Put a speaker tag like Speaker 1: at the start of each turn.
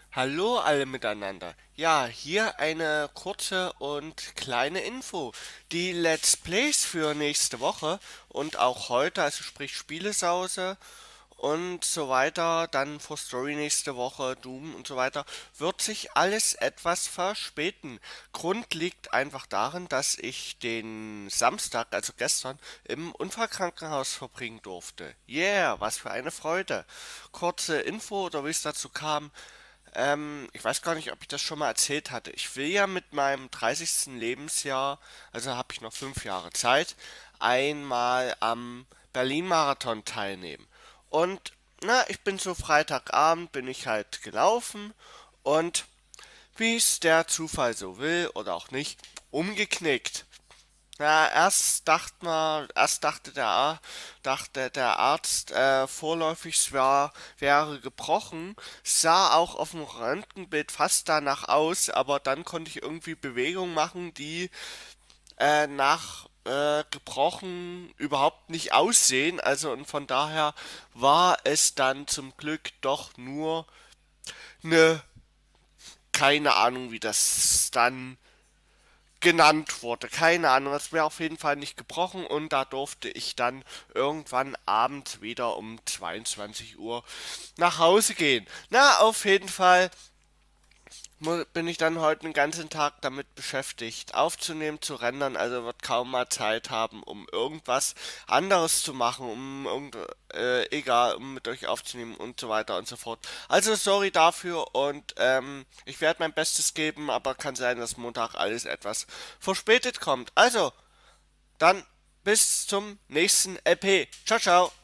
Speaker 1: Hallo alle miteinander. Ja, hier eine kurze und kleine Info. Die Let's Plays für nächste Woche und auch heute, also sprich Spielesause und so weiter, dann For Story nächste Woche, Doom und so weiter, wird sich alles etwas verspäten. Grund liegt einfach darin, dass ich den Samstag, also gestern, im Unfallkrankenhaus verbringen durfte. Yeah, was für eine Freude. Kurze Info oder wie es dazu kam. Ich weiß gar nicht, ob ich das schon mal erzählt hatte. Ich will ja mit meinem 30. Lebensjahr, also habe ich noch 5 Jahre Zeit, einmal am Berlin-Marathon teilnehmen. Und na, ich bin so Freitagabend, bin ich halt gelaufen und wie es der Zufall so will oder auch nicht, umgeknickt. Ja, dachte der Arzt, vorläufig wäre gebrochen, sah auch auf dem Röntgenbild fast danach aus, aber dann konnte ich irgendwie Bewegungen machen, die nach gebrochen überhaupt nicht aussehen. Also und von daher war es dann zum Glück doch nur eine, keine Ahnung, wie das dann genannt wurde. Keine Ahnung, es wäre auf jeden Fall nicht gebrochen und da durfte ich dann irgendwann abends wieder um 22 Uhr nach Hause gehen. Na, auf jeden Fall bin ich dann heute den ganzen Tag damit beschäftigt, aufzunehmen, zu rendern, also wird kaum mal Zeit haben, um irgendwas anderes zu machen, egal, um mit euch aufzunehmen und so weiter und so fort. Also sorry dafür und ich werde mein Bestes geben, aber kann sein, dass Montag alles etwas verspätet kommt. Also, dann bis zum nächsten LP. Ciao, ciao.